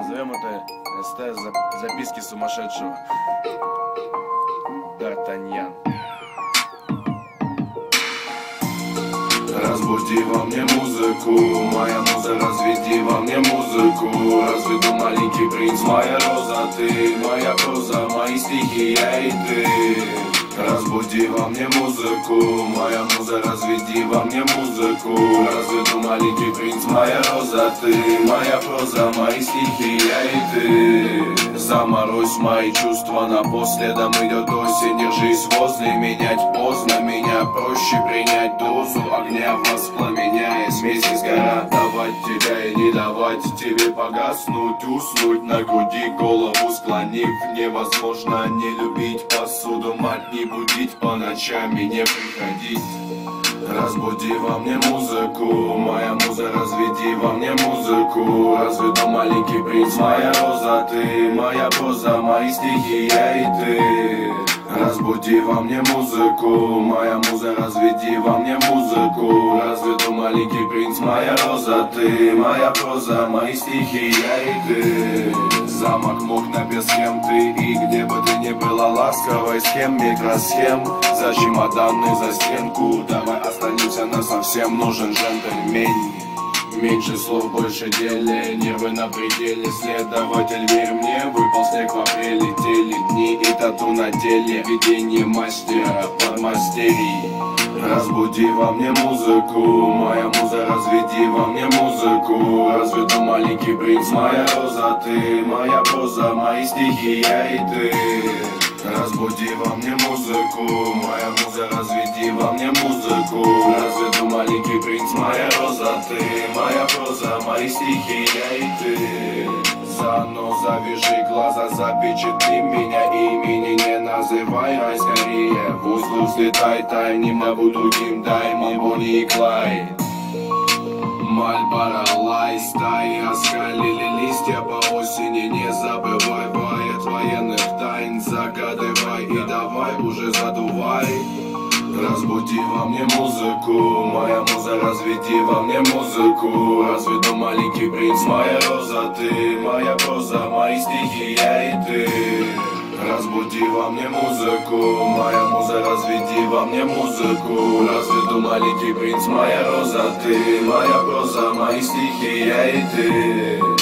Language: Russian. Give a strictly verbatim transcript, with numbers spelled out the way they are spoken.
Назовем это СТ записки сумасшедшего. Д'Артаньян. Разбуди во мне музыку, моя муза, разведи во мне музыку. Разведу маленький принц, моя роза, ты, моя проза, мои стихи, я и ты. Разбуди во мне музыку, моя муза, разведи во мне музыку. Разведу маленький принц, моя роза, ты, моя проза, мои стихи, я и ты. Заморозь мои чувства, напоследом идет осень. Держись возле, менять поздно, меня проще принять дозу огня, воспламеняя смеси сгорят. Давать тебя и не давать тебе погаснуть, уснуть на груди, голову склонив. Невозможно не любить посуду, мать не будить по ночам и не приходить. Разбуди во мне музыку, моя муза, разведи во мне музыку. Разведу маленький принц, моя роза, ты, моя проза, мои стихи, я и ты. Разбуди во мне музыку, моя муза, разведи во мне музыку. Разведу маленький принц, моя роза, ты, моя проза, мои стихи, я и ты. Замок мог на песке, ты и где бы ты ни была ласковой, схем, микросхем. За чемоданы, за стенку, давай останемся насовсем, нужен джентльмен. Меньше слов, больше дела, нервы на пределе. Следователь, верь мне, выпал снег в апреле. Летели дни и тату на теле, видение мастера подмастерий. Разбуди во мне музыку, моя муза, разведи во мне музыку. Разведу маленький принц, моя роза, ты, моя проза, мои стихи, я и ты. Разбуди во мне музыку, моя муза, разведи во мне музыку. Разведу маленький принц, моя роза, ты, моя проза, мои стихи, я и ты. Заодно завяжи глаза, запечатли меня, имени не называй, рай скорее. В узлу взлетай, тайним набудем, дай мне Бонни и Клайд. Мальборо лай, стаи оскалили листья по осени. Не забывай поэт военных тайн, загадывай и давай уже задувай. Разбуди во мне музыку, моя муза, разведи во мне музыку. Разведу маленький принц, моя роза, ты, моя проза, мои стихи, я и ты. Разбуди во мне музыку, моя муза, разведи во мне музыку. Разведу маленький принц, моя роза, ты, моя проза, мои стихи, я и ты.